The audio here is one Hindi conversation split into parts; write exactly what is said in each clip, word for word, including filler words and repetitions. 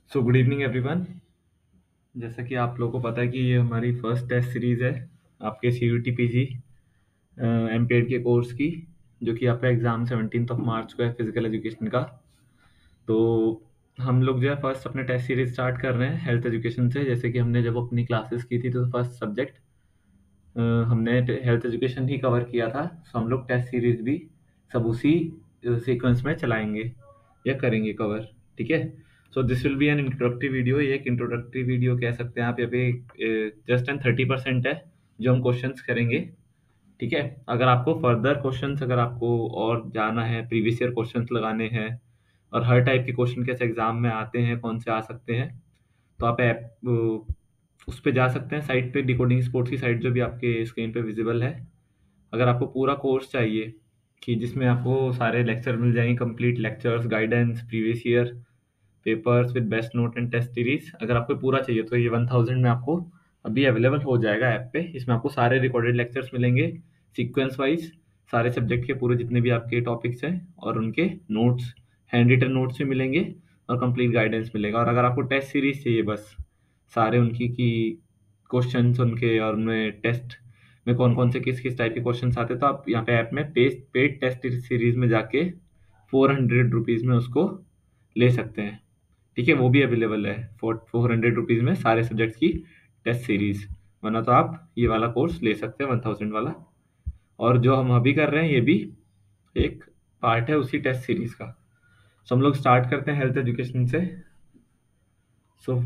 So good evening everyone. जैसा कि आप लोगों को पता है कि ये हमारी फर्स्ट टेस्ट सीरीज़ है आपके C U T P G M P ed के कोर्स की, जो कि आपका एग्ज़ाम सेवनटीन ऑफ मार्च को है फिजिकल एजुकेशन का। तो हम लोग जो है फर्स्ट अपने टेस्ट सीरीज स्टार्ट कर रहे हैं हेल्थ एजुकेशन से। जैसे कि हमने जब अपनी क्लासेस की थी तो फर्स्ट सब्जेक्ट हमने हेल्थ एजुकेशन ही कवर किया था। सो हम लोग टेस्ट सीरीज भी सब उसी सीक्वेंस में चलाएंगे या करेंगे कवर। ठीक है। So this will be an introductory video. ये एक इंट्रोडक्टरी वीडियो कह सकते हैं आप। यहाँ पे जस्ट एंड थर्टी परसेंट है जो हम क्वेश्चंस करेंगे। ठीक है। अगर आपको फर्दर क्वेश्चंस, अगर आपको और जाना है, प्रीवियस ईयर क्वेश्चंस लगाने हैं और हर टाइप के क्वेश्चन कैसे एग्जाम में आते हैं, कौन से आ सकते हैं, तो आप ऐप उस पे जा सकते हैं साइट पे, डिकोडिंग स्पोर्ट्स की साइट जो भी आपके स्क्रीन पे विजिबल है। अगर आपको पूरा कोर्स चाहिए कि जिसमें आपको सारे लेक्चर मिल जाएंगे, complete lectures, guidance, previous year papers with best note and test series, अगर आपको पूरा चाहिए तो ये वन थाउजेंड में आपको अभी अवेलेबल हो जाएगा ऐप पे। इसमें आपको सारे रिकॉर्डेड लेक्चर्स मिलेंगे सीक्वेंस वाइज, सारे सब्जेक्ट के पूरे जितने भी आपके टॉपिक्स हैं, और उनके नोट्स, हैंड रिटन नोट्स भी मिलेंगे और कंप्लीट गाइडेंस मिलेगा। और अगर आपको टेस्ट सीरीज चाहिए, बस सारे उनकी की क्वेश्चंस उनके और उनमें टेस्ट में कौन कौन से किस किस टाइप के क्वेश्चंस आते हैं, तो आप यहाँ पे ऐप में पेड पेड टेस्ट सीरीज में जाके फोर हंड्रेड रुपीज़ में उसको ले सकते हैं। ठीक है। वो भी अवेलेबल है फोर फोर हंड्रेड रुपीज़ में सारे सब्जेक्ट्स की टेस्ट सीरीज। वरना तो आप ये वाला कोर्स ले सकते हैं वन थाउजेंड वाला। और जो हम अभी कर रहे हैं ये भी एक पार्ट है उसी टेस्ट सीरीज का। सो हम लोग स्टार्ट करते हैं हेल्थ एजुकेशन से। सो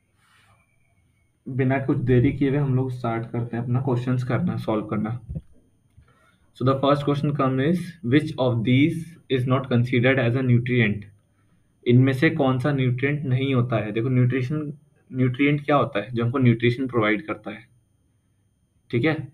बिना कुछ देरी किए हुए हम लोग स्टार्ट करते हैं अपना क्वेश्चंस करना, सॉल्व करना। So the first question come is which of these is not considered as a nutrient. इनमें से कौन सा न्यूट्रिएंट नहीं होता है। देखो, न्यूट्रिशन न्यूट्रिएंट क्या होता है? जो हमको न्यूट्रिशन प्रोवाइड करता है। ठीक है।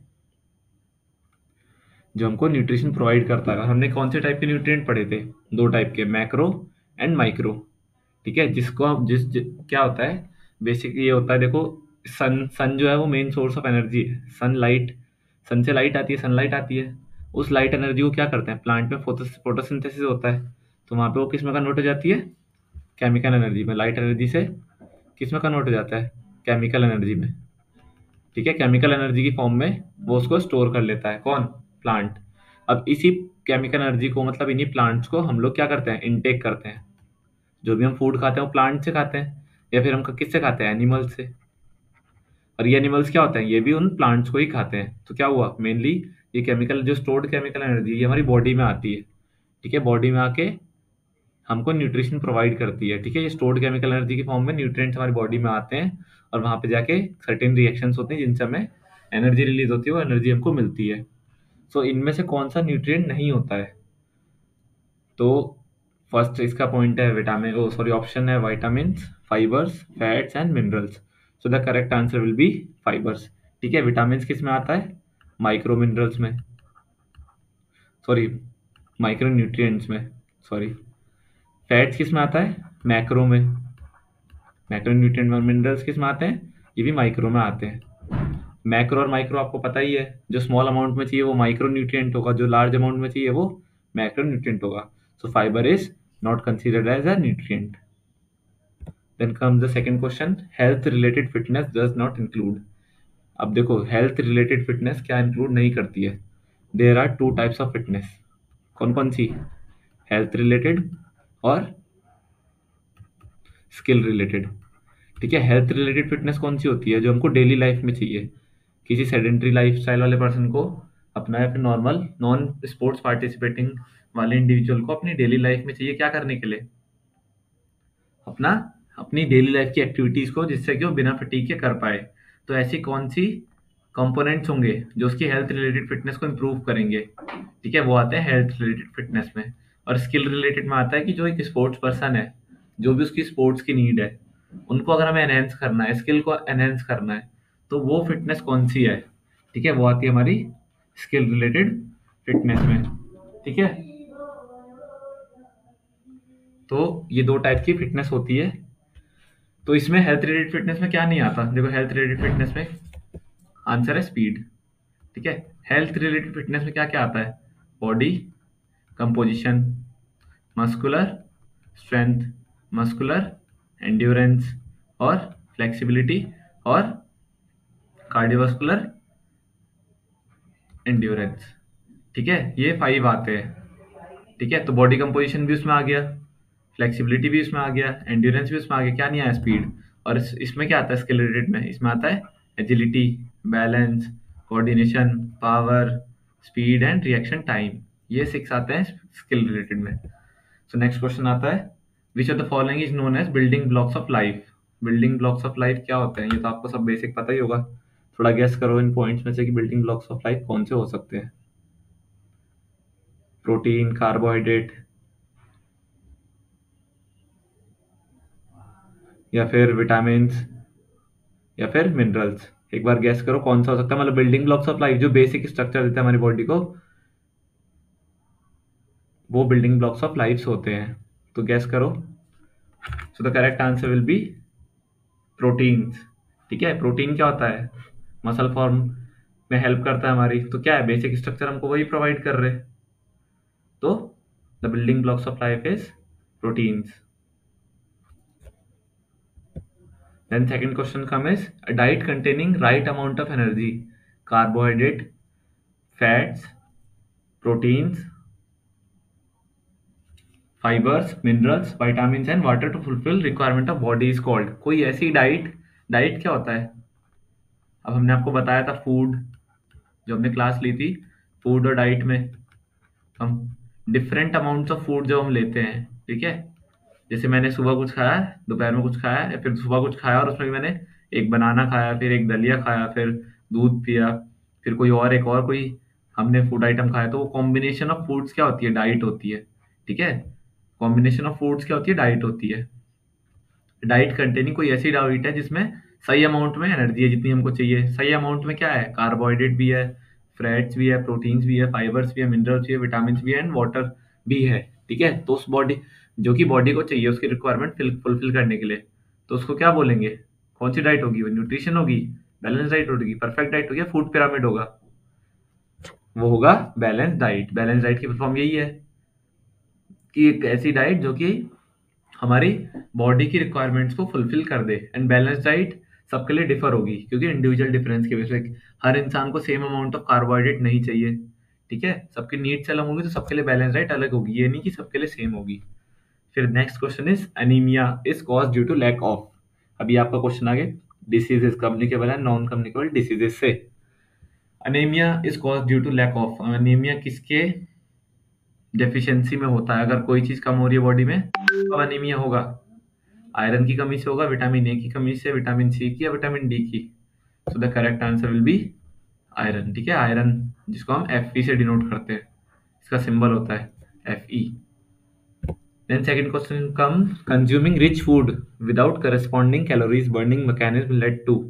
जो हमको न्यूट्रिशन प्रोवाइड करता है। हमने कौन से टाइप के न्यूट्रिएंट पढ़े थे? दो टाइप के, मैक्रो एंड माइक्रो। ठीक है। जिसको आप जिस जि, क्या होता है बेसिकली, ये होता है, देखो, सन सन जो है वो मेन सोर्स ऑफ एनर्जी है। सन लाइट, सन से लाइट आती है, सनलाइट आती है। उस लाइट एनर्जी को क्या करते हैं, प्लांट में फोटो फोटोसिंथेसिस होता है, तो वहाँ पे वो किस में कन्वर्ट हो जाती है? केमिकल एनर्जी में। लाइट एनर्जी से किस में कन्वर्ट हो जाता है? केमिकल एनर्जी में। ठीक है। केमिकल एनर्जी की फॉर्म में वो उसको स्टोर कर लेता है। कौन? प्लांट। अब इसी केमिकल एनर्जी को, मतलब इन्हीं प्लांट्स को हम लोग क्या करते हैं, इनटेक करते हैं। जो भी हम फूड खाते हैं वो प्लांट से खाते हैं, या फिर हम किससे खाते हैं? एनिमल्स से। और ये एनिमल्स क्या होते हैं? ये भी उन प्लांट्स को ही खाते हैं। तो क्या हुआ, मेनली ये केमिकल, जो स्टोर्ड केमिकल एनर्जी, ये हमारी बॉडी में आती है। ठीक है। बॉडी में आके हमको न्यूट्रिशन प्रोवाइड करती है। ठीक है। ये स्टोर्ड केमिकल एनर्जी की फॉर्म में न्यूट्रिएंट्स हमारी बॉडी में आते हैं, और वहां पे जाके सर्टेन रिएक्शंस होते हैं जिनसे हमें एनर्जी रिलीज होती है, वो एनर्जी हमको मिलती है। सो इनमें से कौन सा न्यूट्रिएंट नहीं होता है? तो फर्स्ट इसका पॉइंट है विटामिन, ओ सॉरी, ऑप्शन है vitamin, fibres, fats and minerals. So the correct answer will be fibres. ठीक है। विटामिन किस में आता है? माइक्रो मिनरल्स में, सॉरी, माइक्रो न्यूट्रिएंट्स में, सॉरी। फैट्स किस में आता है? मैक्रो में। मैक्रो न्यूट्रिएंट और मिनरल्स किस में आते हैं? ये भी माइक्रो में आते हैं। मैक्रो और माइक्रो आपको पता ही है, जो स्मॉल अमाउंट में चाहिए वो माइक्रो न्यूट्रिएंट होगा, जो लार्ज अमाउंट में चाहिए वो मैक्रो न्यूट्रिएंट होगा। So fibre is not considered as a nutrient. Then comes the second question, health related fitness does not include. अब देखो, हेल्थ रिलेटेड फिटनेस क्या इंक्लूड नहीं करती है? There are two types of fitness. कौन कौन सी? हेल्थ रिलेटेड और स्किल रिलेटेड। ठीक है। हेल्थ रिलेटेड फिटनेस कौन सी होती है? जो हमको डेली लाइफ में चाहिए। किसी सेडेंट्री लाइफस्टाइल वाले पर्सन को अपना, या फिर नॉर्मल नॉन स्पोर्ट्स पार्टिसिपेटिंग वाले इंडिविजुअल को अपनी डेली लाइफ में चाहिए क्या करने के लिए? अपना अपनी डेली लाइफ की एक्टिविटीज को, जिससे कि वो बिना फटीग के कर पाए। तो ऐसी कौन सी कंपोनेंट्स होंगे जो उसकी हेल्थ रिलेटेड फिटनेस को इम्प्रूव करेंगे? ठीक है। वो आते हैं हेल्थ रिलेटेड फिटनेस में। और स्किल रिलेटेड में आता है कि जो एक स्पोर्ट्स पर्सन है, जो भी उसकी स्पोर्ट्स की नीड है, उनको अगर हमें एनहेंस करना है, स्किल को एनहेंस करना है, तो वो फिटनेस कौन सी है? ठीक है। वो आती है हमारी स्किल रिलेटेड फिटनेस में। ठीक है। तो ये दो टाइप की फिटनेस होती है। तो इसमें हेल्थ रिलेटेड फिटनेस में क्या नहीं आता? देखो, हेल्थ रिलेटेड फिटनेस में आंसर है स्पीड। ठीक है। हेल्थ रिलेटेड फिटनेस में क्या क्या आता है? Body composition, muscular strength, muscular endurance और फ्लेक्सिबिलिटी और कार्डियोवास्कुलर एंड्योरेंस। ठीक है, ये फाइव आते हैं। ठीक है, तो बॉडी कंपोजिशन भी उसमें आ गया, फ्लेक्सिबिलिटी भी इसमें आ गया, एंड्योरेंस भी उसमें आ गया, क्या नहीं आया, स्पीड। और इस, इसमें क्या आता है स्किल रिलेटेड में, इसमें आता है agility, balance, coordination, power, speed and reaction time. ये सिक्स आते हैं स्किल रिलेटेड में। सो नेक्स्ट क्वेश्चन आता है, which of the following is known as building blocks of life. Building blocks of life क्या होते हैं, ये तो आपको सब बेसिक पता ही होगा। थोड़ा गेस करो इन पॉइंट्स में से कि बिल्डिंग ब्लॉक्स ऑफ लाइफ कौन से हो सकते हैं। प्रोटीन, कार्बोहाइड्रेट, या फिर विटामिन, या फिर मिनरल्स। एक बार गैस करो कौन सा हो सकता है, मतलब बिल्डिंग ब्लॉक्स ऑफ लाइफ जो बेसिक स्ट्रक्चर देता है हमारी बॉडी को, वो बिल्डिंग ब्लॉक्स ऑफ लाइफ होते हैं। तो गैस करो। So the correct answer will be proteins. ठीक है, प्रोटीन क्या होता है, मसल फॉर्म में हेल्प करता है हमारी, तो क्या है बेसिक स्ट्रक्चर हमको वही प्रोवाइड कर रहे हैं। तो the building blocks of life is proteins. Then second question comes is a diet containing right amount of energy, carbohydrate, fats, proteins, fibers, minerals, vitamins and water to fulfill requirement of body is called। कोई ऐसी डाइट, डाइट क्या होता है, अब हमने आपको बताया था फूड, जो हमने क्लास ली थी फूड और डाइट में, हम डिफरेंट अमाउंट्स ऑफ फूड जो हम लेते हैं। ठीक है, जैसे मैंने सुबह कुछ खाया, दोपहर में कुछ खाया, या फिर सुबह कुछ खाया और उसमें भी मैंने एक बनाना खाया, फिर एक दलिया खाया, फिर दूध पिया, फिर कोई और एक और कोई हमने फूड आइटम खाया, तो वो कॉम्बिनेशन ऑफ फूड्स क्या होती है, डाइट होती है। ठीक है, कॉम्बिनेशन ऑफ फूड्स क्या होती है, डाइट होती है। डाइट कंटेनिंग कोई ऐसी डाइट है जिसमें सही अमाउंट में एनर्जी है जितनी हमको चाहिए। सही अमाउंट में क्या है, कार्बोहाइड्रेट भी है, फैट्स भी है, प्रोटीन्स भी है, फाइबर्स भी है, मिनरल्स भी है, विटामिन भी है एंड वाटर भी है। ठीक है, तो उस बॉडी जो कि बॉडी को चाहिए उसकी रिक्वायरमेंट फुलफिल करने के लिए, तो उसको क्या बोलेंगे, कौन सी डाइट होगी, वो न्यूट्रिशन होगी, बैलेंस डाइट होगी, परफेक्ट डाइट होगी, फूड पिरामिड होगा, वो होगा बैलेंस डाइट। बैलेंस डाइट की फुल फॉर्म यही है कि एक ऐसी डाइट जो कि हमारी बॉडी की रिक्वायरमेंट्स को फुलफिल कर दे। एंड बैलेंस डाइट सबके लिए डिफर होगी क्योंकि इंडिविजुअल डिफरेंस की वजह से हर इंसान को सेम अमाउंट ऑफ कार्बोहाइड्रेट नहीं चाहिए। ठीक है, सबकी नीड्स अलग होंगी, तो सबके लिए बैलेंस डाइट अलग होगी, ये नहीं कि सबके लिए सेम होगी। फिर next question is anaemia is cause due to lack of. अभी आपका क्वेश्चन आ गया diseases, communicable and non communicable diseases से। Anaemia is cause due to lack of, anaemia किसके डेफिशिएंसी में होता है, अगर कोई चीज कम हो रही है बॉडी में तो एनीमिया होगा। आयरन की कमी से होगा, विटामिन ए की कमी से, विटामिन सी की, या विटामिन डी की। So the correct answer will be iron. ठीक है, आयरन जिसको हम एफ ई से डिनोट करते हैं, इसका सिंबल होता है F E. Then second question come, consuming rich food without corresponding calories burning mechanism led to.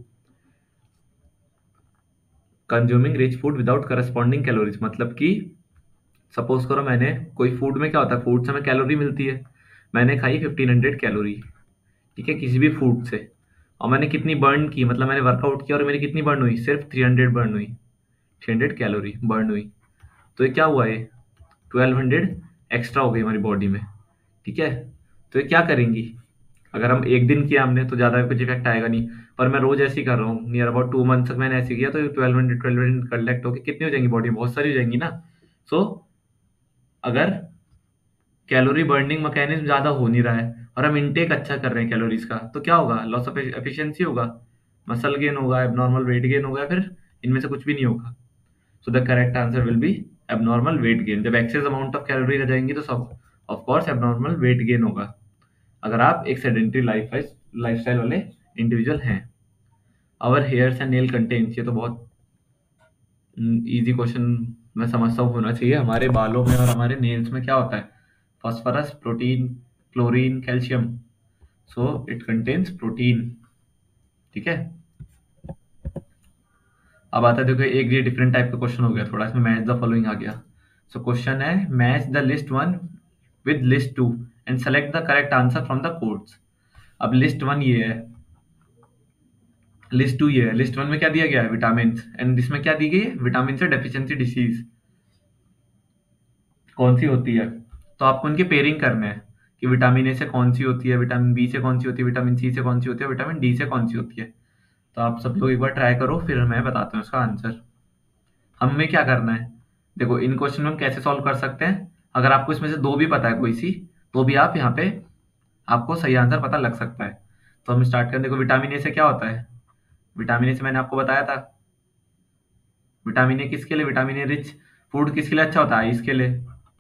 Consuming rich food without corresponding calories मतलब कि सपोज करो मैंने कोई फूड में क्या होता है, फूड से हमें कैलोरी मिलती है, मैंने खाई फिफ्टीन हंड्रेड कैलोरी। ठीक है, किसी भी फूड से, और मैंने कितनी बर्न की, मतलब मैंने वर्कआउट किया और मेरी कितनी बर्न हुई, सिर्फ थ्री हंड्रेड बर्न हुई, थ्री हंड्रेड कैलोरी बर्न हुई। तो ये क्या हुआ, ये ट्वेल्व हंड्रेड एक्स्ट्रा हो गई हमारी बॉडी में। ठीक है, तो ये क्या करेंगी, अगर हम एक दिन किया हमने तो ज़्यादा कुछ इफेक्ट आएगा नहीं, पर मैं रोज ऐसे ही कर रहा हूँ, नियर अबाउट टू मंथ तक मैंने ऐसे किया, तो twelve hundred twelve hundred collect होकर कितनी हो जाएंगी बॉडी में, बहुत सारी हो जाएंगी ना। सो so, अगर कैलोरी बर्निंग मैकेनिज्म ज़्यादा हो नहीं रहा है और हम इनटेक अच्छा कर रहे हैं कैलोरीज का, तो क्या होगा, लॉस ऑफ एफिशिएंसी होगा, मसल गेन होगा, एबनॉर्मल वेट गेन होगा, फिर इनमें से कुछ भी नहीं होगा। So the correct answer will be abnormal weight gain. जब एक्सेस अमाउंट ऑफ कैलोरी रह जाएंगी तो सब of course abnormal weight gain होगा, अगर आप एक सेडेंटरी लाइफ लाइफस्टाइल वाले इंडिविजुअल हैं। Our hairs and nail contains, ये तो बहुत इजी क्वेश्चन मैं समझता हूँ होना चाहिए। हमारे बालों में और हमारे नेल्स में क्या होता है, phosphorus, protein, chlorine, calcium. So it contains protein. ठीक है, अब आता है देखो एक ये डिफरेंट टाइप का क्वेश्चन हो गया थोड़ा, इसमें मैच द फॉलोइंग आ गया। सो क्वेश्चन है match the list one with list two and select the correct answer from the codes. अब लिस्ट वन ये है, लिस्ट टू ये है। लिस्ट वन में क्या दिया गया है, विटामिन, एंड इसमें क्या दी गई है, विटामिन से डेफिशिएंसी डिसीज कौन सी होती है, तो आपको इनके पेयरिंग करने हैं। कि विटामिन ए से कौन सी होती है, विटामिन बी से कौन सी होती है, विटामिन सी से कौन सी होती है, विटामिन डी से कौन सी होती है। तो आप सब लोग एक बार ट्राई करो, फिर मैं बताता हूँ इसका आंसर। हमें क्या करना है, देखो इन क्वेश्चन में हम कैसे सॉल्व कर सकते हैं। अगर आपको इसमें से दो भी पता है कोई सी, तो भी आप यहाँ पे आपको सही आंसर पता लग सकता है। तो हम स्टार्ट करें। देखो विटामिन ए से क्या होता है, विटामिन ए से मैंने आपको बताया था, विटामिन ए किसके लिए, विटामिन ए रिच फूड किसके लिए अच्छा होता है, आइस के लिए।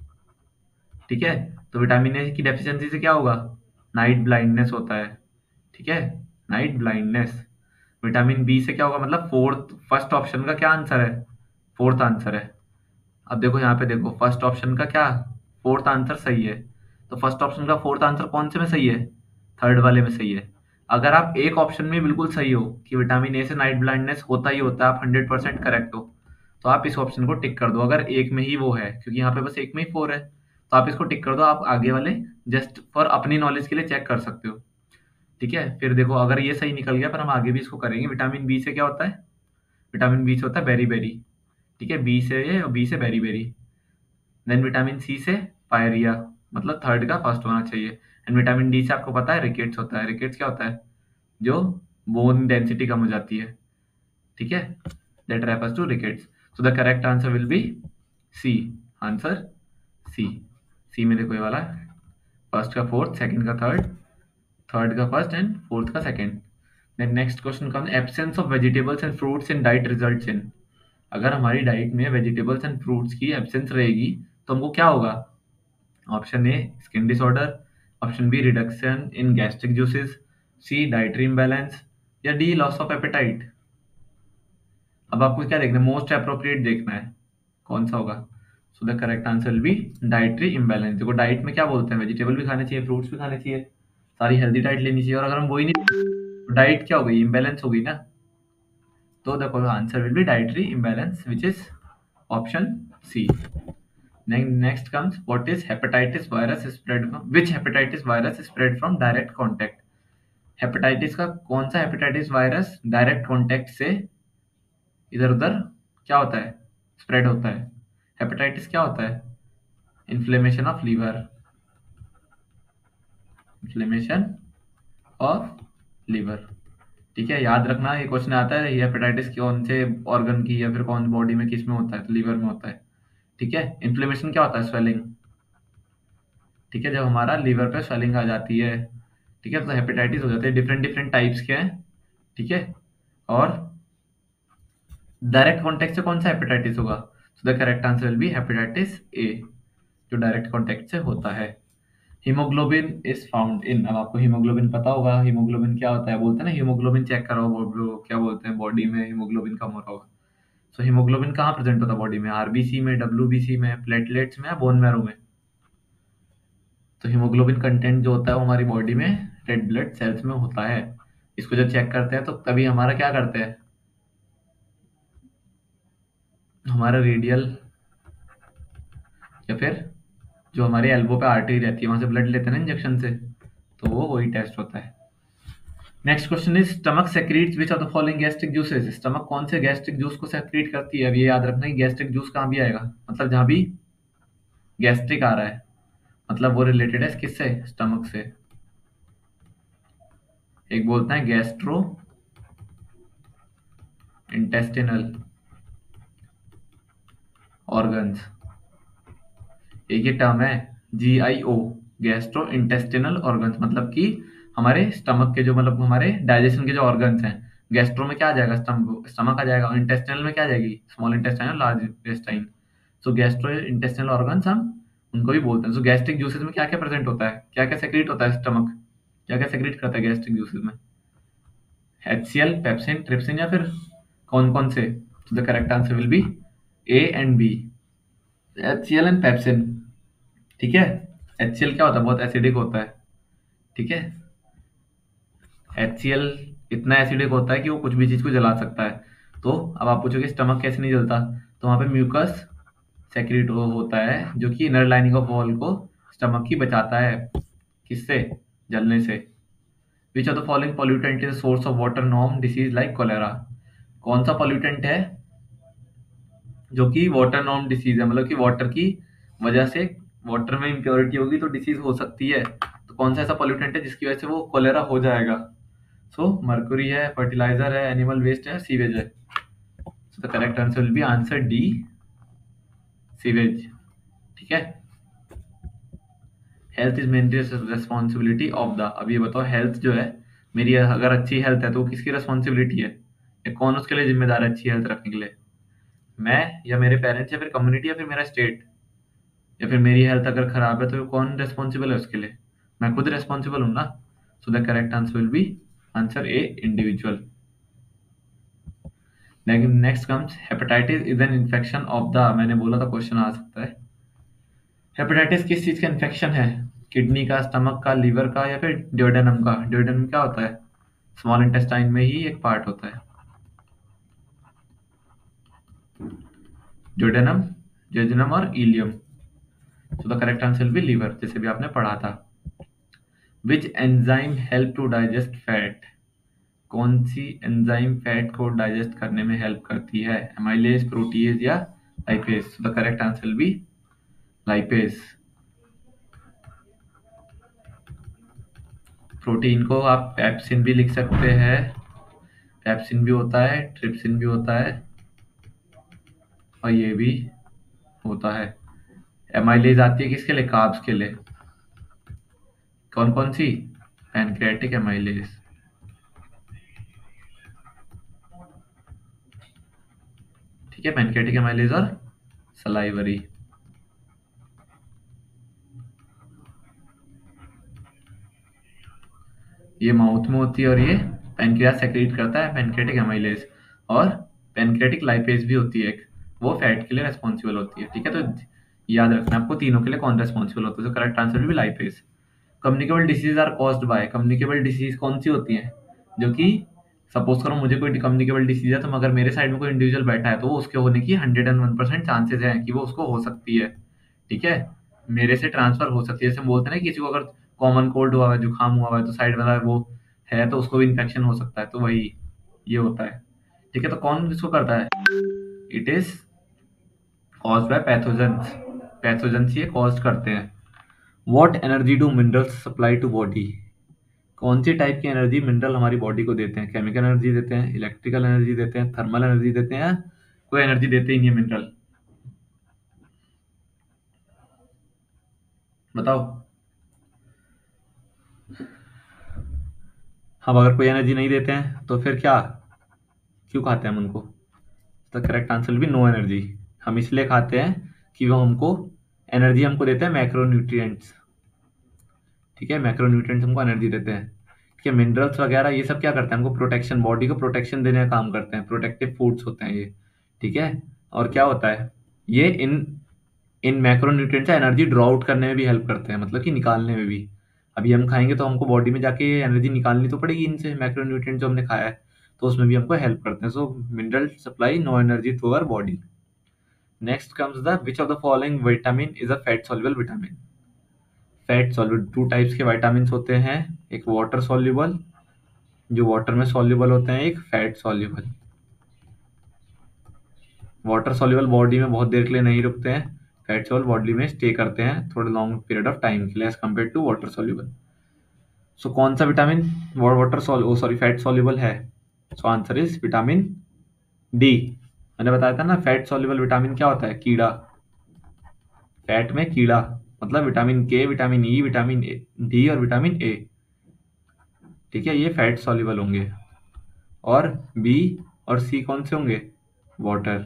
ठीक है, तो विटामिन ए की डेफिशिएंसी से क्या होगा, नाइट ब्लाइंडनेस होता है। ठीक है, नाइट ब्लाइंडनेस। विटामिन बी से क्या होगा, मतलब फोर्थ, फर्स्ट ऑप्शन का क्या आंसर है, फोर्थ आंसर है। अब देखो यहाँ पे देखो, फर्स्ट ऑप्शन का क्या, फोर्थ आंसर सही है। तो फर्स्ट ऑप्शन का फोर्थ आंसर कौन से में सही है, थर्ड वाले में सही है। अगर आप एक ऑप्शन में बिल्कुल सही हो कि विटामिन ए से नाइट ब्लाइंडनेस होता ही होता है, आप हंड्रेड परसेंट करेक्ट हो, तो आप इस ऑप्शन को टिक कर दो। अगर एक में ही वो है, क्योंकि यहाँ पे बस एक में ही फोर है, तो आप इसको टिक कर दो। आप आगे वाले जस्ट फॉर अपनी नॉलेज के लिए चेक कर सकते हो। ठीक है, फिर देखो अगर ये सही निकल गया, पर हम आगे भी इसको करेंगे। विटामिन बी से क्या होता है, विटामिन बी से होता है बेरी बेरी। ठीक है, बी से ये, बी से beri beri. Then vitamin C से पायरिया, मतलब थर्ड का फर्स्ट होना चाहिए। एंड विटामिन डी से आपको पता है रिकेट्स होता है। रिकेट्स क्या होता है, जो बोन डेंसिटी कम हो जाती है। ठीक है, that refers to rickets. So the correct answer will be C, answer C. C में देखो ये वाला, फर्स्ट का फोर्थ, सेकंड का थर्ड, थर्ड का फर्स्ट एंड फोर्थ का second. Then next question comes, absence of vegetables and fruits in diet results in. अगर हमारी डाइट में वेजिटेबल्स एंड फ्रूट्स की एब्सेंस रहेगी तो हमको क्या होगा। Option A skin disorder, option B reduction in gastric juices, C dietary imbalance, या डी लॉस ऑफ एपेटाइट। अब आपको क्या देखना है, मोस्ट अप्रोप्रिएट देखना है, कौन सा होगा। So the correct answer will be dietary imbalance. देखो डाइट में क्या बोलते हैं, वेजिटेबल भी खाने चाहिए, फ्रूट्स भी खाने चाहिए, सारी हेल्दी डाइट लेनी चाहिए। और अगर हम वही नहीं, तो डाइट क्या हो गई, इम्बैलेंस हो गई ना। तो the answer will be dietary imbalance, which is option C. Next comes, what is hepatitis virus spread from, which hepatitis virus spread from direct contact। Hepatitis का कौन सा हेपेटाइटिस वायरस डायरेक्ट कांटेक्ट से इधर उधर क्या होता है, स्प्रेड होता है। हेपेटाइटिस क्या होता है, inflammation of liver, inflammation of liver. ठीक है, याद रखना ये क्वेश्चन आता है, ये हेपेटाइटिस कौन से ऑर्गन की या फिर कौन बॉडी में किस में होता है, तो लीवर में होता है। ठीक है, इन्फ्लेमेशन क्या होता है, स्वेलिंग। ठीक है, जब हमारा लीवर पे स्वेलिंग आ जाती है, ठीक है, तो हेपेटाइटिस हो जाते हैं। डिफरेंट डिफरेंट टाइप्स के हैं। ठीक है, और डायरेक्ट कॉन्टेक्ट से कौन सा हेपेटाइटिस होगा, so the correct answer will be hepatitis A, जो डायरेक्ट कॉन्टेक्ट से होता है। हीमोग्लोबिन इज फाउंड इन, अब आपको हीमोग्लोबिन पता होगा, हीमोग्लोबिन क्या होता है, बोलते हैं ना हीमोग्लोबिन चेक करो, वो क्या बोलते हैं, बॉडी में हीमोग्लोबिन कम हो रहा होगा। सो हीमोग्लोबिन कहाँ प्रेजेंट होता है बॉडी में, आरबीसी में, डब्ल्यूबीसी में, प्लेटलेट्स में, या बोन मैरो में। तो हीमोग्लोबिन कंटेंट जो होता है वो हमारी बॉडी में रेड ब्लड सेल्स में होता है। इसको जब चेक करते हैं तो तभी हमारा क्या करते हैं, हमारा रेडियल या फिर जो हमारे एल्बो पे आर्टरी रहती है वहां से ब्लड लेते हैं ना इंजेक्शन से, तो वो वही टेस्ट होता है। Next question is, stomach secretes which of the following gastric juices. Stomach कौन से गैस्ट्रिक जूस को सेक्रीट करती है। अब ये याद रखना कि गैस्ट्रिक जूस कहाँ भी आएगा, मतलब जहां भी गैस्ट्रिक आ रहा है, मतलब वो रिलेटेड है किससे, स्टमक से। एक बोलते हैं गैस्ट्रो इंटेस्टिनल ऑर्गन्स, एक ही टर्म है G I O, gastro intestinal organs, मतलब कि हमारे स्टमक के जो, मतलब हमारे डाइजेशन के जो ऑर्गन्स हैं। गैस्ट्रो में क्या आ जाएगा, स्टमक आ जाएगा, और इंटेस्टिनल में क्या आ जाएगी, स्मॉल इंटेस्टाइन और large intestine. So gastro intestinal organs हम उनको भी बोलते हैं। सो गैस्ट्रिक जूसेस में क्या क्या प्रेजेंट होता है, क्या क्या सेक्रेट होता है, स्टमक क्या क्या सेक्रेट करता है गैस्ट्रिक जूसेस में, एचसीएल, पेप्सिन, ट्रिप्सिन, या फिर कौन कौन से। The correct answer will be A and B, HCl and pepsin. ठीक है, एचसीएल क्या होता है, बहुत एसिडिक होता है। ठीक है, एचसीएल इतना एसिडिक होता है कि वो कुछ भी चीज को जला सकता है। तो अब आप पूछोगे स्टमक कैसे नहीं जलता, तो वहां पे म्यूकस सेक्रेट होता है जो कि इनर लाइनिंग ऑफ वॉल को, स्टमक की बचाता है, किससे, जलने से। Which of the following pollutant is source of water borne disease like cholera. कौन सा पॉल्यूटेंट है जो कि वाटर नॉर्म डिसीज है, मतलब कि वाटर की वजह से वाटर में इम्प्योरिटी होगी तो डिसीज हो सकती है। तो कौन सा ऐसा पॉल्यूटेंट है जिसकी वजह से वो कोलेरा हो जाएगा? सो मर्क्यूरी है, फर्टिलाइजर है, एनिमल वेस्ट है, सीवेज है। So the correct answer will be answer D, sewage. ठीक है। Health is mainly responsibility of the, अब ये बताओ हेल्थ जो है मेरी, अगर अच्छी हेल्थ है तो वो किसकी रेस्पॉन्सिबिलिटी है, या कौन उसके लिए जिम्मेदार है अच्छी हेल्थ रखने के लिए? मैं, या मेरे पेरेंट्स, या फिर कम्युनिटी, या फिर मेरा स्टेट? या फिर मेरी हेल्थ अगर खराब है तो कौन रेस्पॉन्सिबल है उसके लिए? मैं खुद रेस्पॉन्सिबल हूँ ना। So the correct answer will be answer A, individual. Next comes hepatitis is an infection of the, मैंने बोला था क्वेश्चन आ सकता है। हेपेटाइटिस किस चीज का इन्फेक्शन है? किडनी का, स्टमक का, लीवर का, या फिर ड्यूडेनम का? ड्यूडेनम क्या होता है? स्मॉल इंटेस्टाइन में ही एक पार्ट होता है। ड्यूडेनम, जेजुनम और ileum. So the correct answer will be liver, जैसे भी आपने पढ़ा था। Which enzyme help to digest fat? कौन सी एंजाइम फैट को डाइजेस्ट करने में हेल्प करती है? एमाइलेज, प्रोटीएज, या lipase? So the correct answer will be lipase. Protein को आप पेप्सिन भी लिख सकते हैं, पेप्सिन भी होता है, ट्रिप्सिन भी होता है, और ये भी होता है। एमाइलेज आती है किसके लिए? कार्ब्स के लिए। कौन कौन सी? Pancreatic amylase. ठीक है, पैनक्रियाटिक एमाइलेज और सलाइवरी। ये माउथ में होती है और ये पैनक्रियास सेक्रेट करता है पैनक्रियाटिक एमाइलेज, और पैनक्रियाटिक लाइपेज भी होती है एक, वो फैट के लिए रेस्पॉन्सिबल होती है। ठीक है, तो याद रखना आपको तीनों के लिए कौन रेस्पॉन्सिबल होता है। तो करेक्ट आंसर भी lipase. Communicable disease are caused by, communicable disease कौन सी होती है जो कि, सपोज करो मुझे कोई कम्युनिकेबल डिसीज है, तो अगर मेरे साइड में कोई इंडिविजुअल बैठा है तो वो उसके होने की hundred and one percent chances है कि वो उसको हो सकती है। ठीक है, मेरे से ट्रांसफर हो सकती है। जैसे हम बोलते हैं ना, किसी को अगर कॉमन कोल्ड हुआ है, जुकाम हुआ है, तो साइड वाला वो है तो उसको भी इन्फेक्शन हो सकता है, तो वही ये होता है। ठीक है, तो कौन इसको करता है? It is caused by pathogens, pathogens ये कॉज करते हैं। What energy do minerals supply to body? कौन सी टाइप की एनर्जी मिनरल हमारी बॉडी को देते हैं? केमिकल एनर्जी देते हैं, इलेक्ट्रिकल एनर्जी देते हैं, थर्मल एनर्जी देते हैं, कोई एनर्जी देते ही नहीं है मिनरल? बताओ। हम अगर कोई एनर्जी नहीं देते हैं तो फिर क्या, क्यों खाते हैं हम उनको? तो करेक्ट आंसर भी नो एनर्जी। हम इसलिए खाते हैं कि वो हमको एनर्जी हमको देते हैं मैक्रोन्यूट्रिएंट्स। ठीक है, मैक्रोन्यूट्रिएंट्स हमको एनर्जी देते हैं। ठीक है, मिनरल्स वगैरह ये सब क्या करते हैं? हमको प्रोटेक्शन, बॉडी को प्रोटेक्शन देने का काम करते हैं, प्रोटेक्टिव फूड्स होते हैं ये। ठीक है, और क्या होता है, ये इन इन मैक्रोन्यूट्रिएंट से एनर्जी ड्रॉ आउट करने में भी हेल्प करते हैं, मतलब कि निकालने में भी। अभी हम खाएंगे तो हमको बॉडी में जाके एनर्जी निकालनी तो पड़ेगी इनसे, मैक्रोन्यूट्रिएंट जो हमने खाया है, तो उसमें भी हमको हेल्प करते हैं। So mineral supply no energy to our body. Next comes the which of the following vitamin is a fat soluble vitamin? Fat soluble two types के विटामिन होते हैं, एक वाटर सॉल्युबल जो वाटर में सॉल्युबल होते हैं, एक fat soluble. Water soluble body में बहुत देर के लिए नहीं रुकते हैं, फैट सॉल्युबल बॉडी में स्टे करते हैं थोड़े लॉन्ग पीरियड ऑफ टाइम के लिए as compare to water soluble. So कौन सा vitamin water soluble, sorry fat soluble है? So answer is vitamin D. मैंने बताया था ना, फैट सॉल्युबल विटामिन क्या होता है? कीड़ा। फैट में कीड़ा, मतलब vitamin K, vitamin E, vitamin D और विटामिन ए। ठीक है, ये फैट सॉल्युबल होंगे। और बी और सी कौन से होंगे? वाटर।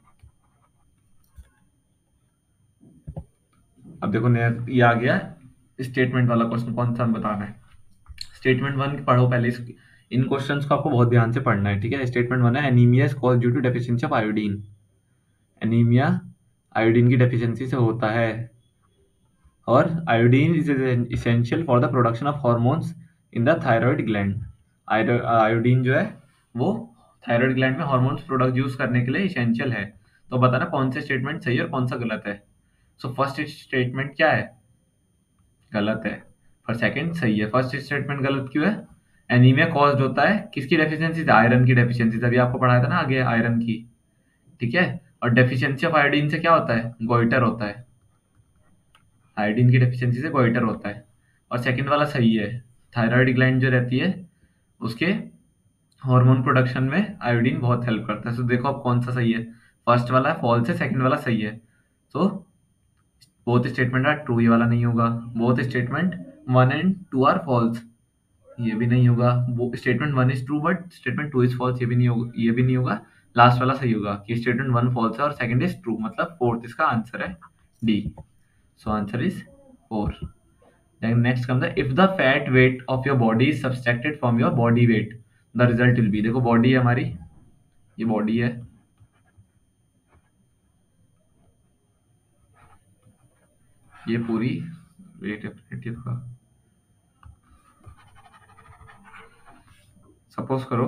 अब देखो नया ये आ गया स्टेटमेंट वाला क्वेश्चन, कौन सा बताना है। स्टेटमेंट वन पढ़ो पहले, इस इन क्वेश्चंस को आपको बहुत ध्यान से पढ़ना है। ठीक है, स्टेटमेंट वन है anaemia is cause due to deficiency of iodine. Anaemia iodine की डेफिशिएंसी से होता है, और iodine is essential for the production of hormones in the thyroid gland. Iodine जो है वो थायराइड ग्लैंड में हार्मोन्स प्रोडक्ट यूज करने के लिए इसेंशियल है। तो बताना कौन से स्टेटमेंट सही है और कौन सा गलत है। सो फर्स्ट स्टेटमेंट क्या है? गलत है। पर सेकंड सही है। फर्स्ट स्टेटमेंट गलत क्यों है? एनीमिया कॉज्ड होता है किसकी डेफिशिएंसी से? आयरन की डेफिशिएंसी से। अभी आपको पढ़ाया था ना आगे आयरन की। ठीक है, और डेफिशिएंसी ऑफ आयोडीन से क्या होता है? गोइटर होता है। आयोडीन की डेफिशिएंसी से गोइटर होता है। और सेकंड वाला सही है, थायराइड ग्लैंड जो रहती है उसके हार्मोन प्रोडक्शन में आयोडीन बहुत हेल्प करता है। तो देखो अब कौन सा सही है, फर्स्ट वाला फॉल्स है, सेकंड वाला सही है। तो बोथ स्टेटमेंट आर ट्रू, ये वाला नहीं होगा। Both statement one and two are false, ये भी नहीं होगा। Statement one is true but statement two is false, ये भी नहीं होगा, ये भी नहीं होगा। लास्ट वाला सही होगा कि स्टेटमेंट वन फॉल्स है और सेकंड इज ट्रू, मतलब फोर्थ इसका आंसर है D. So answer is four. Then next comes the if the fat weight of your body is subtracted from your body weight the result will be. देखो बॉडी है हमारी, ये बॉडी है, ये पूरी वेट है थोड़ा, सपोज करो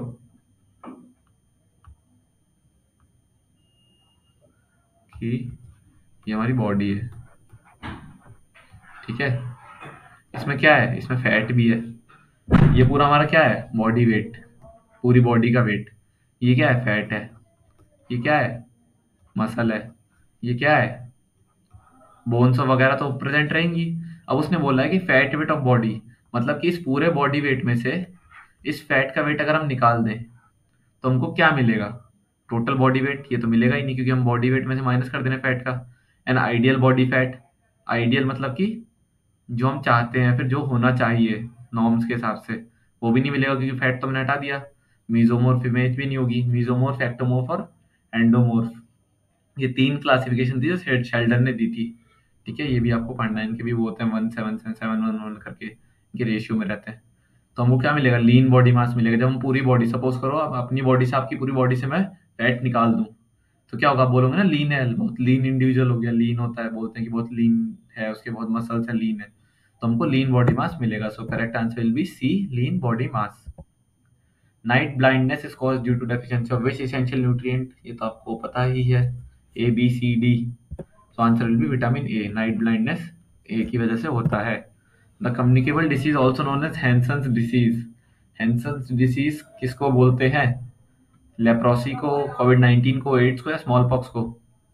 कि ये हमारी बॉडी है, ठीक है। इसमें क्या है, इसमें फैट भी है। ये पूरा हमारा क्या है, बॉडी वेट, पूरी बॉडी का वेट। ये क्या है, फैट है। ये क्या है, मसल है। ये क्या है, बोन्स वगैरह तो प्रेजेंट रहेंगी। अब उसने बोला है कि फैट वेट ऑफ बॉडी, मतलब कि इस पूरे बॉडी वेट में से इस फैट का वेट अगर हम निकाल दें तो हमको क्या मिलेगा, टोटल बॉडी वेट। ये तो मिलेगा ही नहीं क्योंकि हम बॉडी वेट में से माइनस कर देने फैट का। An ideal body fat, ideal मतलब कि जो हम चाहते हैं, फिर जो होना चाहिए नॉर्म्स के हिसाब से, वो भी नहीं मिलेगा क्योंकि फैट तो हमने हटा दिया। मीजोमोर्फ इमेज भी नहीं होगी, मीजोमोर्फ, एक्टोमोर्फ और एंडोमोर्फ, ये तीन क्लासिफिकेशन थी जो शेल- शेल्डन ने दी थी, ठीक है। ये भी आपको पढ़ना है, इनके भी वो होते हैं one seven seven one one करके, इनके रेशियो में रहते हैं। तो हमको क्या मिलेगा, लीन बॉडी मास मिलेगा। जब हम पूरी बॉडी, सपोज करो अब अपनी बॉडी से, आपकी पूरी बॉडी से मैं फैट निकाल दूं तो क्या होगा, आप बोलोगे ना लीन है, बहुत लीन इंडिविजुअल हो गया। लीन होता है, बोलते हैं कि बहुत लीन है, उसके बहुत मसल्स है, लीन है, तो हमको लीन बॉडी मास मिलेगा। So correct answer will be C, lean body mass. Night blindness is cause due to deficiency of which essential nutrient, ये तो आपको पता ही है, A B C D. So answer will be vitamin A. Night blindness A की वजह से होता है। The communicable disease also known as Hansen's disease. Hansen's disease किसको बोलते हैं, लेप्रोसी को, कोविड नाइनटीन को, एड्स को, या स्मॉल पॉक्स को।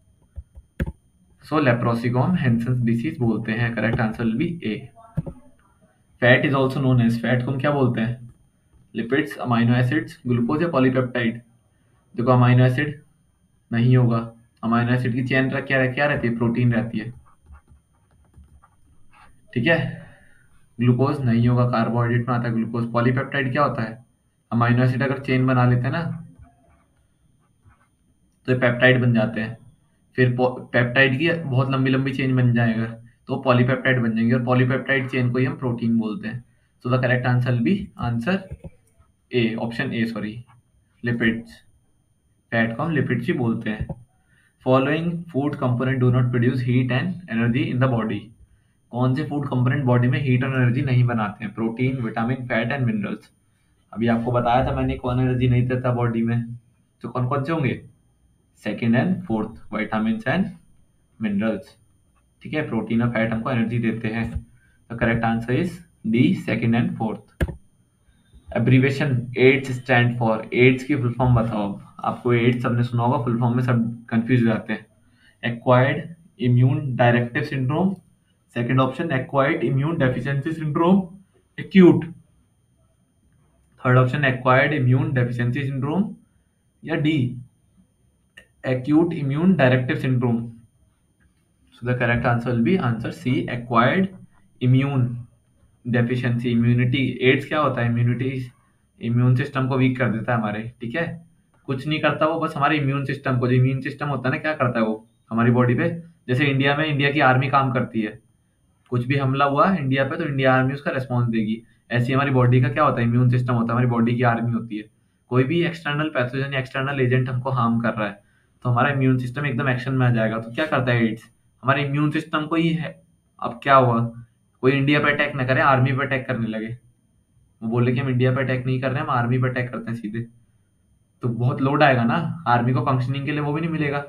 सो लेप्रोसी को हम हैंसन्स डिसीज बोलते हैं। Correct answer will be A. Fat is also known as, fat को हम क्या बोलते हैं, लिपिड्स, अमाइनो एसिड्स, ग्लूकोज या पॉलीपेप्टाइड। देखो अमाइनो एसिड नहीं होगा, अमाइनो एसिड की चेन क्या क्या रहती है, प्रोटीन रहती है, ठीक है। ग्लूकोज नहीं होगा, कार्बोहाइड्रेट में आता है ग्लूकोज। पॉलीपेप्टाइड क्या होता है, अमाइनो एसिड अगर चेन बना लेते हैं ना तो ये पेप्टाइड बन जाते हैं। फिर पेप्टाइड की बहुत लंबी लंबी चेन बन जाएगा तो पॉलीपेप्टाइड बन जाएंगे, और पॉलीपेप्टाइड चेन को ही हम प्रोटीन बोलते हैं। So the correct answer be answer A, option A, sorry, lipids. Fat को हम लिपिड्स ही बोलते हैं। Following food component do not produce heat and energy in the body. कौन से फूड कंपोनेंट बॉडी में हीट और एनर्जी नहीं बनाते हैं, protein, vitamin, fat and minerals. अभी आपको बताया था मैंने कौन एनर्जी नहीं देता बॉडी में, तो कौन कौन से होंगे, second and fourth, vitamin and minerals, ठीक है। प्रोटीन और फैट हमको एनर्जी देते हैं। तो correct answer is D, second and fourth. Abbreviation AIDS stand for, AIDS की फुल फॉर्म बताओ। आपको एड्स सबने सुना होगा, फुल फॉर्म में सब कंफ्यूज हो जाते हैं। Acquired immune directive syndrome, second option acquired immune deficiency syndrome, acute. Third option acquired immune deficiency syndrome, या D acute immune directive syndrome. So the correct answer will be answer C, acquired immune deficiency, immunity। AIDS क्या होता है, इम्यूनिटी, इम्यून सिस्टम को वीक कर देता है हमारे, ठीक है। कुछ नहीं करता वो, बस हमारे इम्यून सिस्टम को, जो इम्यून सिस्टम होता है ना, क्या करता है वो हमारी बॉडी पे। जैसे इंडिया में इंडिया की आर्मी काम करती है, कुछ भी हमला हुआ इंडिया पे तो इंडिया आर्मी उसका रिस्पॉन्स देगी। ऐसी हमारी बॉडी का क्या होता है, इम्यून सिस्टम होता है, हमारी बॉडी की आर्मी होती है। कोई भी एक्सटर्नल पैथोजन या एक्सटर्नल एजेंट हमको हार्म कर रहा है तो हमारा इम्यून सिस्टम एकदम एक्शन में आ जाएगा। तो क्या करता है एड्स, हमारे इम्यून सिस्टम को ही है। अब क्या हुआ, कोई इंडिया पे अटैक ना करे, आर्मी पे अटैक करने लगे, वो बोले कि हम इंडिया पे अटैक नहीं कर रहे हैं, हम आर्मी पे अटैक करते हैं सीधे, तो बहुत लोड आएगा ना, आर्मी को फंक्शनिंग के लिए वो भी नहीं मिलेगा।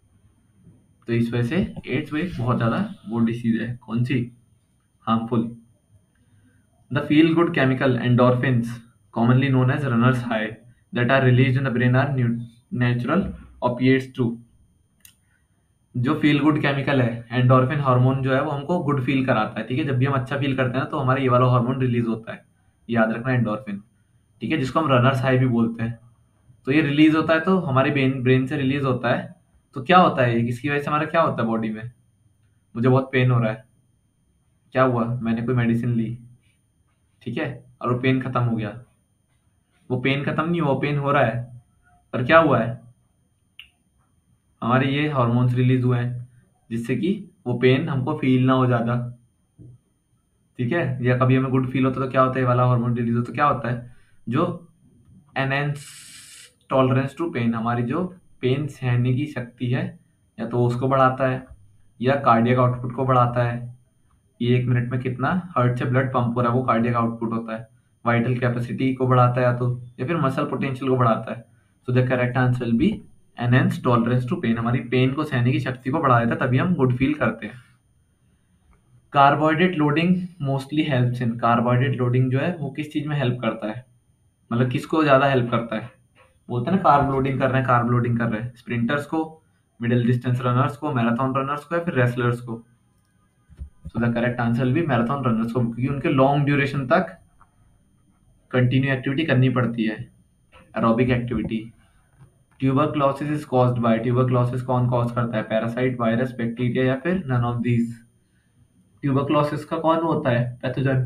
तो इस वजह से एड्स वो एक बहुत ज्यादा वो डिसीज है, कौन सी, harmful. The feel-good chemical endorphins, commonly known as runner's high, that are released in the brain are nu- natural opiates too. जो फील गुड केमिकल है, एंडोर्फिन हार्मोन जो है वो हमको गुड फील कराता है, ठीक है। जब भी हम अच्छा फील करते हैं ना तो हमारा ये वाला हार्मोन रिलीज होता है, याद रखना, एंडोर्फिन, ठीक है, जिसको हम रनर्स हाई भी बोलते हैं। तो ये रिलीज होता है तो हमारे ब्रेन ब्रेन से रिलीज होता है। तो क्या होता है, इसकी वजह से हमारा क्या होता है बॉडी में, मुझे बहुत पेन हो रहा है, क्या हुआ, मैंने कोई मेडिसिन ली, ठीक है, और वो पेन खत्म हो गया। वो पेन खत्म नहीं हुआ, वो पेन हो रहा है, पर क्या हुआ है, हमारे ये हार्मोन्स रिलीज हुए हैं जिससे कि वो पेन हमको फील ना हो ज्यादा, ठीक है। या कभी हमें गुड फील होता है तो क्या होता है, ये वाला हार्मोन रिलीज होता है तो क्या होता है, जो एनहेंस टॉलरेंस टू पेन, हमारी जो पेन सहने की शक्ति है, या तो उसको बढ़ाता है या कार्डियक आउटपुट को बढ़ाता है। ये एक मिनट में कितना हार्ट से ब्लड पंप हो रहा है वो कार्डियक आउटपुट होता है। वाइटल कैपेसिटी को बढ़ाता है या तो, या फिर मसल पोटेंशियल को बढ़ाता है। So the correct answer will be enhance tolerance to pain, हमारी पेन को सहने की शक्ति को बढ़ा देता है, तभी हम गुड फील करते हैं। Carbohydrate loading mostly helps in, carbohydrate loading जो है वो किस चीज में हेल्प करता है, मतलब किसको ज्यादा हेल्प करता है, बोलते हैं ना कार्ब लोडिंग कर रहे हैं, कार्ब लोडिंग कर रहे हैं, स्प्रिंटर्स को, मिडिल डिस्टेंस रनर्स को, मैराथन रनर्स को, या फिर रेसलर्स को। So the correct answer will be marathon runners को, क्योंकि उनके लॉन्ग ड्यूरेशन तक कंटिन्यू एक्टिविटी करनी पड़ती है, aerobic activity. Tuberculosis is caused by, tuberculosis कौन कॉज करता है, पैरासाइट, वायरस, बैक्टीरिया, या फिर नन ऑफ दीज। ट्यूबरक्लोसिस का कौन होता है pathogen,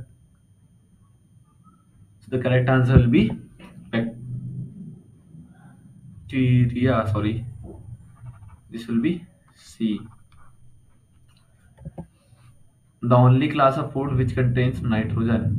so the correct answer will be bacteria, sorry, this will be C. The only class of food which contains nitrogen,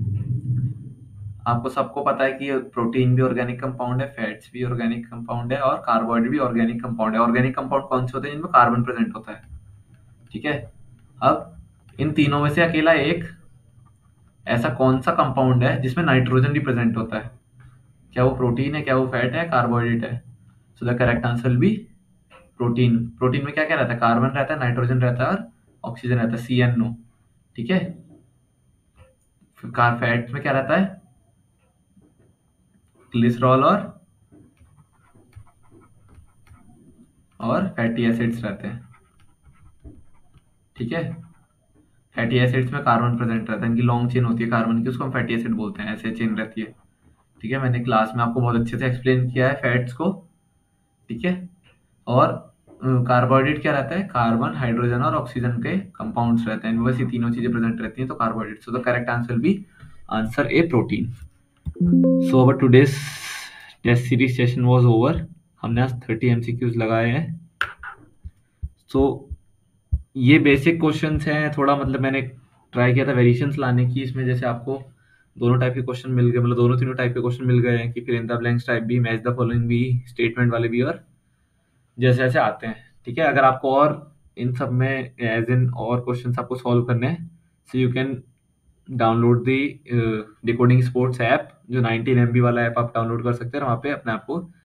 आपको सबको पता है कि प्रोटीन भी ऑर्गेनिक कंपाउंड है, फैट्स भी ऑर्गेनिक कंपाउंड है, और कार्बोहाइड्रेट भी ऑर्गेनिक कंपाउंड है। ऑर्गेनिक कंपाउंड कौन से होते हैं, जिनमें कार्बन प्रेजेंट होता है, ठीक है। अब इन तीनों में से अकेला एक ऐसा कौन सा कंपाउंड है जिसमें नाइट्रोजन भी प्रेजेंट होता है, क्या वो प्रोटीन है, क्या वो फैट है, कार्बोहाइड्रेट है। So the correct answer will be protein. Protein में क्या क्या रहता है, कार्बन रहता है, नाइट्रोजन रहता है, और ऑक्सीजन रहता है, सी एन ओ, ठीक है। फिर कार फैट में क्या रहता है, ग्लिसरॉल और और फैटी एसिड्स रहते हैं, ठीक है। फैटी एसिड्स में कार्बन प्रेजेंट रहता है, इनकी लॉन्ग चेन होती है कार्बन की, उसको हम फैटी एसिड बोलते हैं, ऐसे चेन रहती है, ठीक है। मैंने क्लास में आपको बहुत अच्छे से एक्सप्लेन किया है फैट्स को, ठीक है। और कार्बोहाइड्रेट क्या रहता है, कार्बन, हाइड्रोजन और ऑक्सीजन के कंपाउंड्स रहते हैं, इनमें बस ये तीनों चीजें प्रेजेंट रहती हैं, तो carbohydrate. So the correct answer will be answer A, protein. So our today's test series session was over, हमने आज थर्टी एमसीक्यूज लगाए हैं। सो ये बेसिक क्वेश्चंस हैं, थोड़ा मतलब मैंने ट्राई किया था वेरिएशंस लाने की इसमें, जैसे आपको दोनों टाइप के क्वेश्चन मिल गए, मतलब दोनों तीनों टाइप के क्वेश्चन मिल गए हैं, कि फिर इन द ब्लैंक्स टाइप भी, मैच द फॉलोइंग भी, स्टेटमेंट वाले भी, और जैसे जैसे आते हैं, ठीक है। अगर आपको और इन सब में एज इन और क्वेश्चंस आपको सॉल्व करने हैं, so you can download the decoding sports app, जो नाइनटीन एमबी वाला ऐप आप डाउनलोड कर सकते हैं, और वहाँ पे अपने आप को